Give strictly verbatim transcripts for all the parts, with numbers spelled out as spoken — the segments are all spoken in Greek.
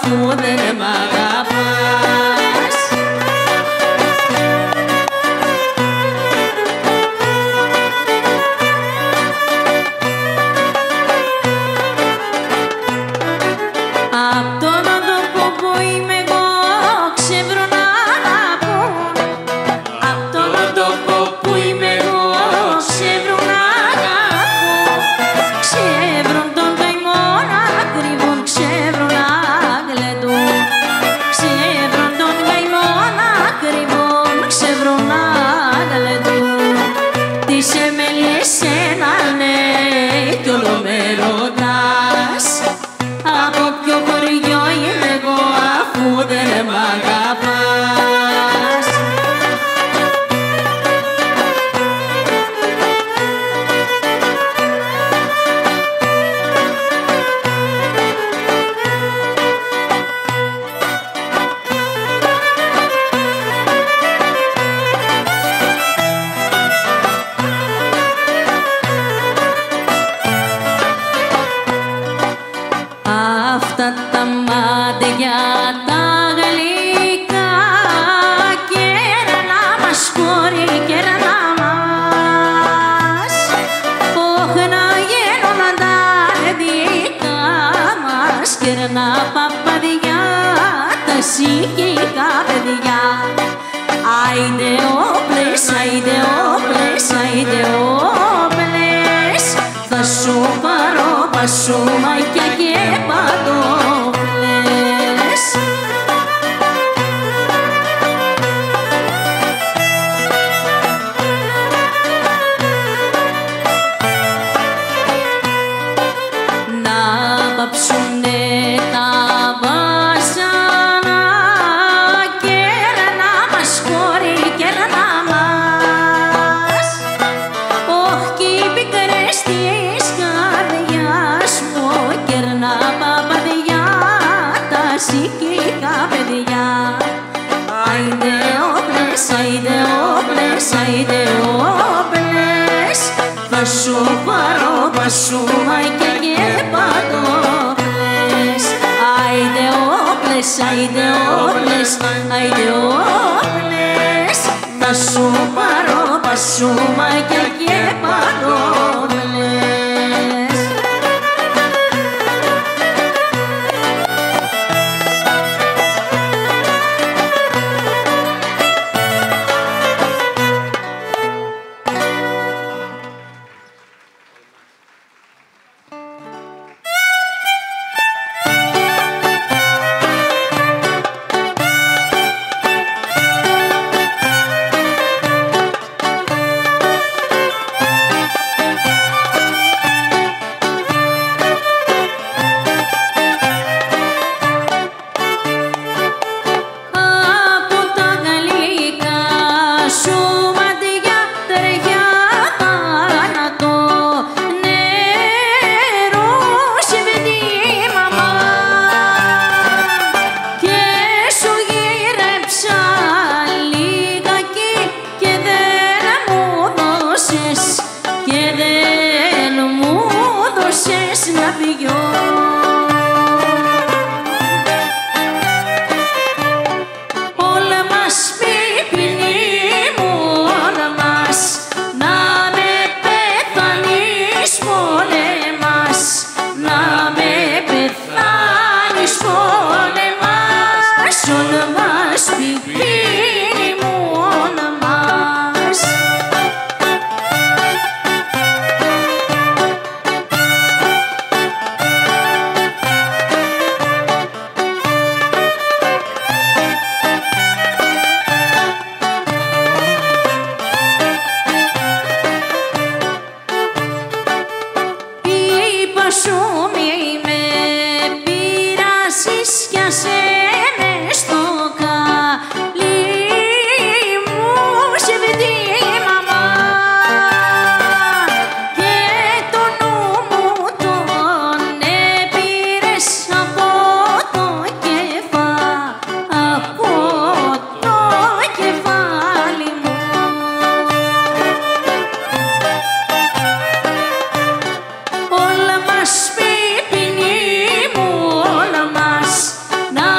αφού δεν μ' αγαπάς. Απ' τον τόπο που είμαι εγώ ξεύρω να αγαπούν. Απ' τον τόπο που είμαι εγώ ξεύρω να αγαπούν. Ξεύρουν τον καημό να κρύβουν, ξεύρουν να γλεντούν. Ξεύρουν τον καημό να κρύβουν, ξεύρουν να γλεντούν. Τις εμέλες ένα λέει κι όλο με ρωτάς. Από ποιο χωριό είμαι εγώ αφού δεν μ' αγαπάς. Αυτά τα μάτια τα γλυκά κέρνα μας χωρί κέρνα μας. Όχι να γίνουν τα δικά μας κέρνα παπαδιά, τα σικικά παιδιά. Άιντε όπλες, άιντε όπλες, άιντε όπλες, θα σου πάρω πασούμακια και παντόφλες. Να βαψουνε τα βάσανα κέρνα μας χωρί κέρνα μας. Όχ κι οι πικρές της καρδιάς μου κέρνα παπαδιά, τα σικικά παιδιά. Άιντε όπλες, άιντε όπλες, άιντε όπλες, θα σου πάρω πασούμακια και παντόφλες. Άιντε όπλες, άιντε όπλες, άιντε όπλες, θα σου πάρω πασούμακια και παντόφλες. Να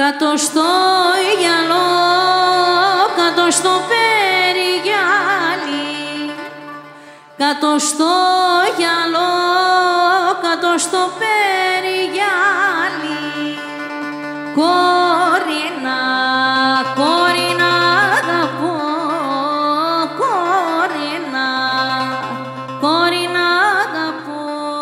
κάτω στο γυαλό, κάτω στο περιγυάλι, κάτω στο γυαλό, κάτω στο περιγυάλι. Κόρινα, κόρινα αγαπώ, κόρινα, κόρινα αγαπώ.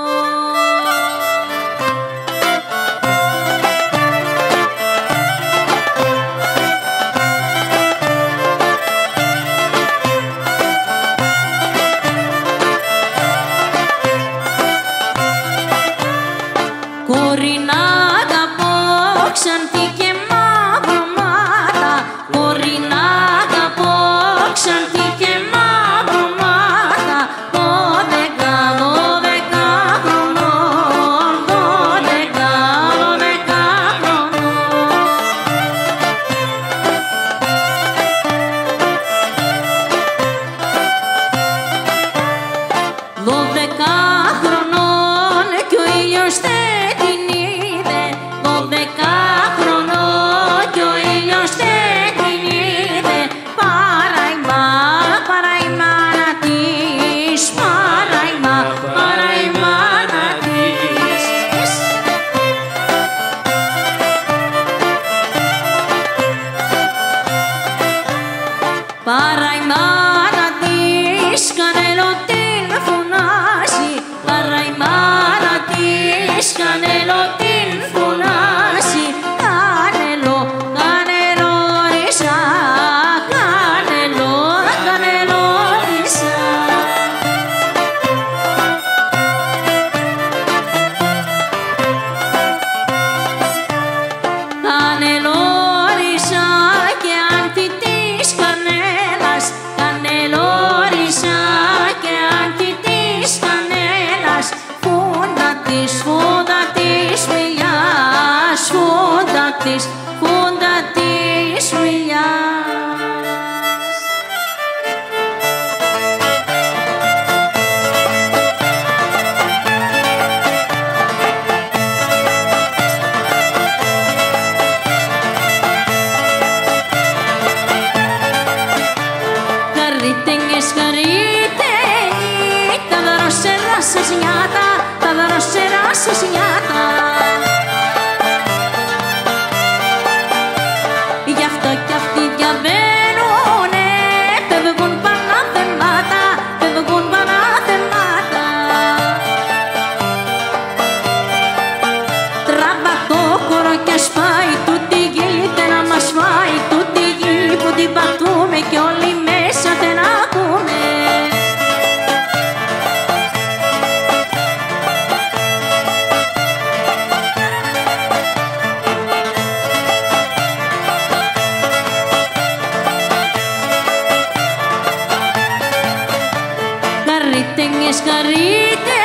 Κόρινα αγαπώ, ξανθή και μαύρο μάτα. Κόρινα αγαπώ, ξανθή και μαύρο μάτα. Δώδεκα, δώδεκα χρονών, δώδεκα, δώδεκα χρονών. Δώδεκα χρονών κι ο ήλιος δεν την είδε. Δώδεκα χρονών κι ο ήλιος δεν την είδε. Παρά η μα, παρά η μάνα της, παρά η μα, παρά η μάνα της. Παρά η μάνα της, κανέλο την φωνάζει. Παρά η μάνα της, κανέλο την φωνάζει. Κανέλο, κανέλο ρίσα, κανέλο, κανέλο ρίσα. Κανελόρισα και άνθη της κανέλας, κανελόρισα και άνθη της κανέλας. Φούντα της, φούντα της μιλιάς, φούντα της, φούντα της μιλιάς. Καρρίτενιες, καρρίτενι, τα δρόσερα σας νιάτα, τα δρόσερα σας νιάτα. Γι' αυτό κι αυτοί διαβαίνουνε, φεύγουν πανάθεμάτα, φεύγουν πανάθεμάτα. Τράβα το χώρο κι ας πάει τούτη η γη, θε να μας φάει τούτη η γη που την πατούμε κι όλοι μέσα δεν ακούμε. Καρρίτενιες, καρρίτενι,